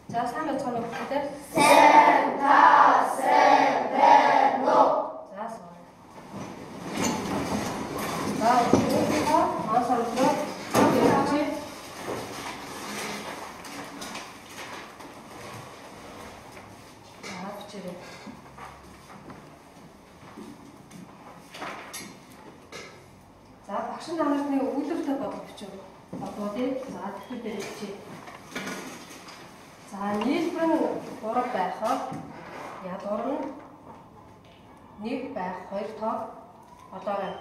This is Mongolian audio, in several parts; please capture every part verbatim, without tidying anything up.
За сайн байцгаана уу бүгдээ? Сайн та сайн байна уу? За сайн. За бүгдээ хаасарчлаа. Бүгдээ За бичээрэй. За багш намайг нэг өгүүлбэртэй бодох бичээ. Бодгоо тий. За тэгэхээр дээр бичээ. За нийлбэр нь гурав байхад ядуур нь нэг байх хоёр тоо одоорой.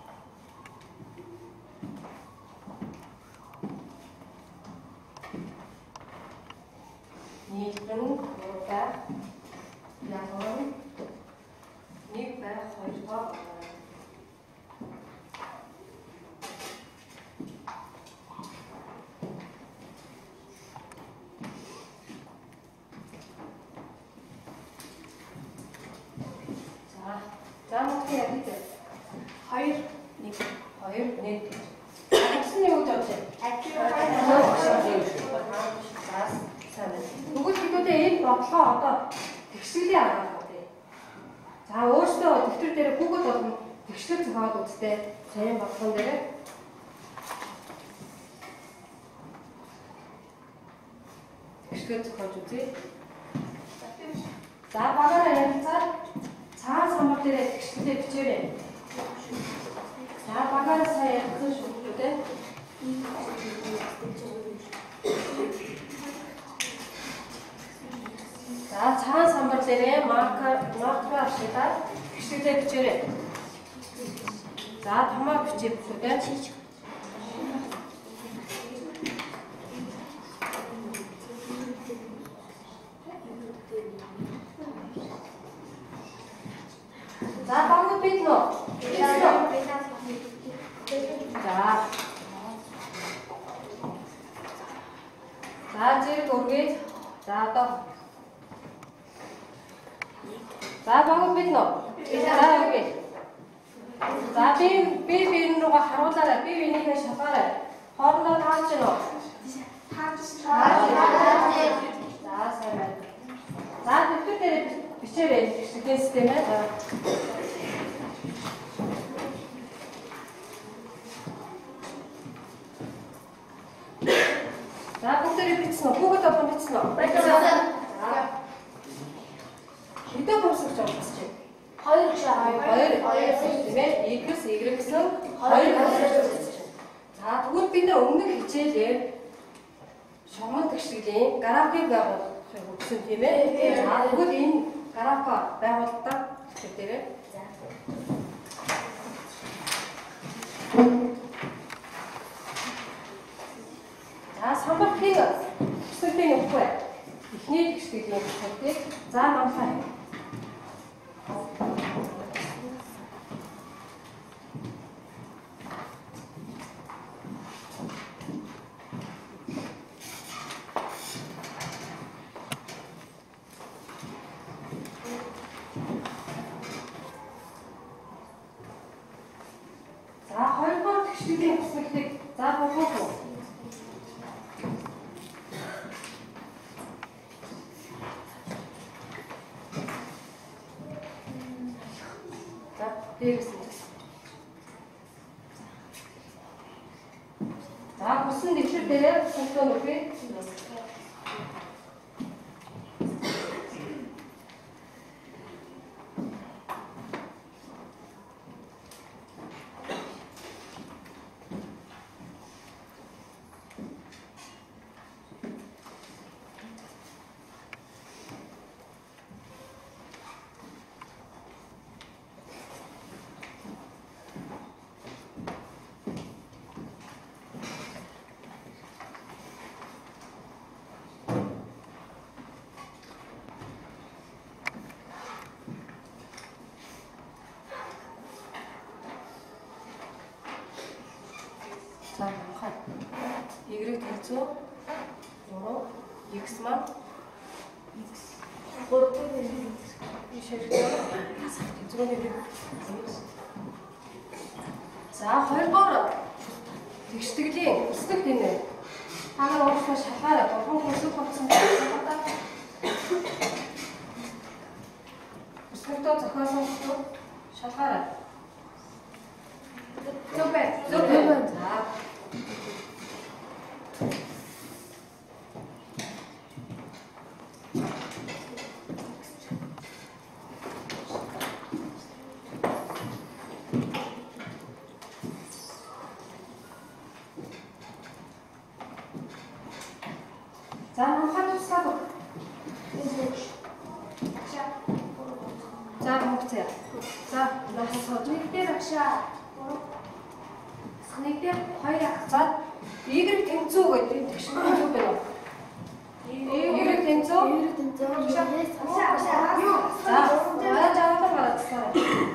Нийлбэр нь гурав байх ядуур нь нэг байх хоёр тоо одоорой. За мөн яг гэдэг хоёр нэг хоёр нэг гэсэн юм уу гэж байна. Бүгд бидүүдээ энэ бодлого одоо тэгшлийн арга байна. За өөрсдөө дэвтэр дээр бүгд болгон тэгшлэг зохиод үзтээ сайн бодлогон дээр тэгшлэг зохиож үзье. За багаараа ярилцаад цаа самбар дээр тэгшлээ бичээрэй. За багаараа сайн ярилцсан шүүгчүүдээ. За цаа самбар дээр маркер маркер авчираад тэгшлээ бичээрэй. За томоо бичиж бүлүүдээ. За багт бид нөө. За. За зэрэг өргөе. За одоо. За багт бид нөө. За өргөе. За би би биен рүүгээ харуулаарай. Би бинийхээ шалгаарай. Хоорондоо тааж гинөө. Тааж. За сайн байна. За дэвтэр дээр бичээрэй. Тэгшлээ системээ. За бүгдээ бичсэн үү? Бүгд одоо бичсэн үү? Бичсэн. За. Хэдэн бүрсгэж байгаа гэж чинь? Хоёр гэж хоёр хоёр тийм ээ. X Y гэсэн хоёр бүрсгэж. За тэгвэл бид нар өмнөх хичээлээр шугам тэгшлийн график байгуулахыг өгсөн тийм ээ. За тэгвэл энэ график байгуулдаг гэдэг. За. За самбархийг хэсэгтэй явахгүй. Эхний тэгшлийн хэсгийг за намсаа. За хоёрдугаар тэгшлийн хэсгийг за болгоо. За хүссэн дэвтэр дээр функцон өгье. За хаа. Y тэнцүү гурав x маань x гурав ишэрхээ тэнцүүний за хоёрдугаар тэгштгэлийн өсдөг тийм ээ. Та нар өөрсдөө шалгаарай. Болгон хөсөг болсон байна. сууж. Нэгдээ багшаа. Нэгдээ хоёр ахцаад Y тэнцүү гэдэг тэгшин тэнцүү байна уу? Y тэнцүү? Y тэнцүү. Багшаа багшаа. Юу? За, аа жаахан гарацгаа.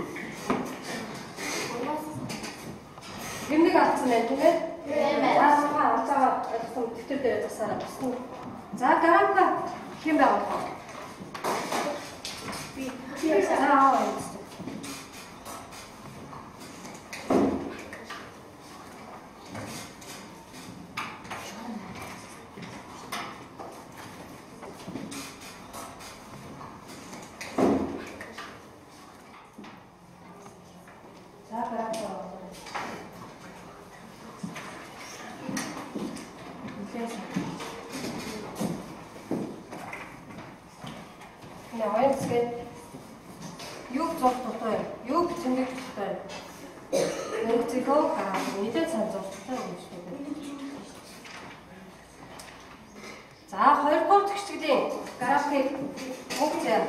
Юмныг авсан байх тийм ээ? Тийм ээ. За, сахаа авцаагаа ойлгосон дэвтэр дээр засаараа басна. За, грамка хэм байгаа вэ? Би. За, аа. Юг зов дотой, юг тэмдэг дотой. Нөхцөлөө хараад нийтэд санзууртай юм шиг байна. За, хоёрдугаар тэгштгэлийн график функцээ.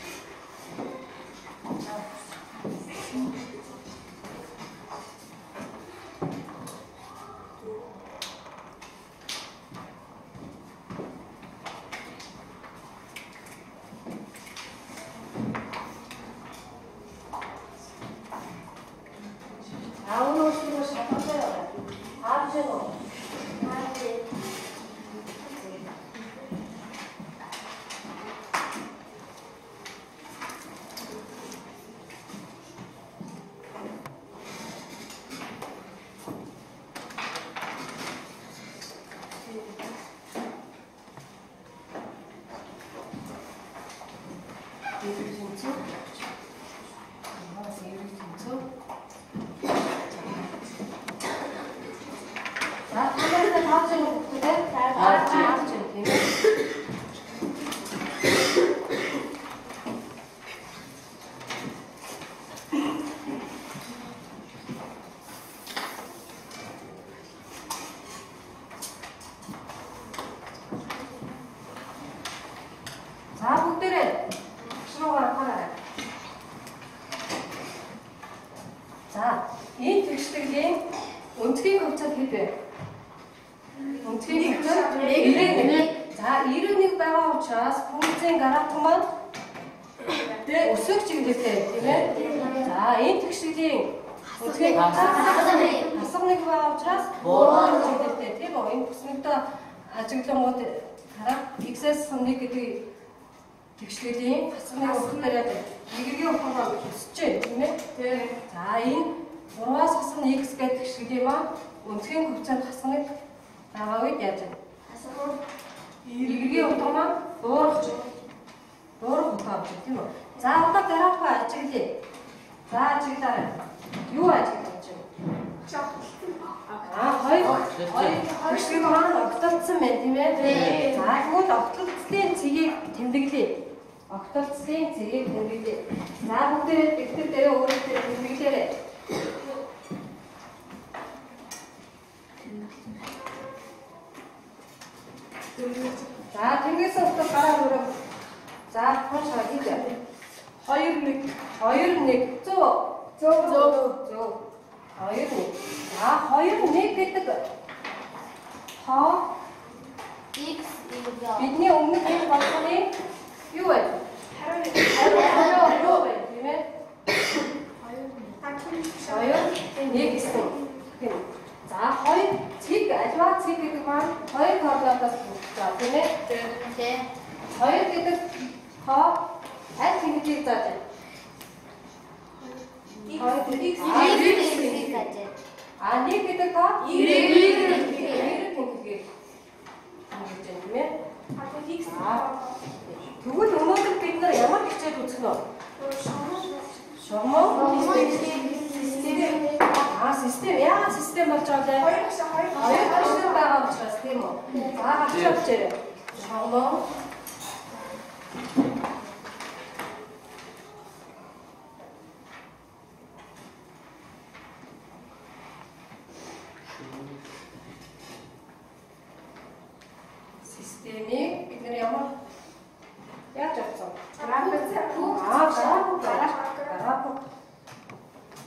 Ажиглангууд хараа X-с нэг гэдэг тэгшлэлийн хасганы ухтараад нэгэргийн ухаанаар өсөж байна тийм ээ. За энэ гурваас хасганы X гэдэг тэгшлэлийн маань өнцгийн хувьцаанд хасганы байгаа үед яаж вэ? Хасганы нэгэргийн ухаан маань дуурах дуурах ухаан байна тийм үү? За одоо графикаа ажиглая. За ажиглаарай. Юу ажиглаж байна? Аа хоёр тэгшгийг маань огтлцсон байна тийм ээ. За тэгвэл огтлцлын цэгийг тэмдэглэе. Огтлцлын цэгийг тэмдэглэе. За бүгдээ дэвтэр дээр өөрөөр тэмдэглээрэй. За тэмдэглэсэн утга гараа өрөө. За хоош хийлээ. хоёр нэг хоёр нэг зөө зөө зөө хоёр нэг. За хоёр нэг гэдэг хоо X бидний өмнөх энэ болгоны юу вэ? хариу хариу хариу байна тийм ээ. хоёр нэг гэсэн. За хоёр цэг альва цэг гэдэг маань хоёр координатаас бүрдээ тийм ээ. тийм. хоёр гэдэг хоо аль хэдийг зааж байна. хоёр X а нэг гэдэг хоо тэгвэл өнөөдөр бид нар ямар хичээл үзэх нь вэ? Шогмоо систем. Аа систем яа систем болж байгаа вэ? Хоёр систем байгаа учраас тийм үү? За хачаач ярэ. Шогмоо системийг бид нар ямар яаж авсан? График. Аа, график. График.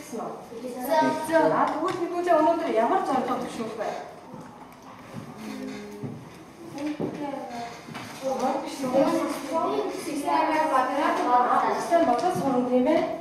гэсэн үү? Гэсэн. Аа тэгвэл бидүүжээ өнөөдөр ямар зорилго төвшүүлэх вэ? Ямар биш үү? Системээр баграад Систем бодож сурна тийм ээ.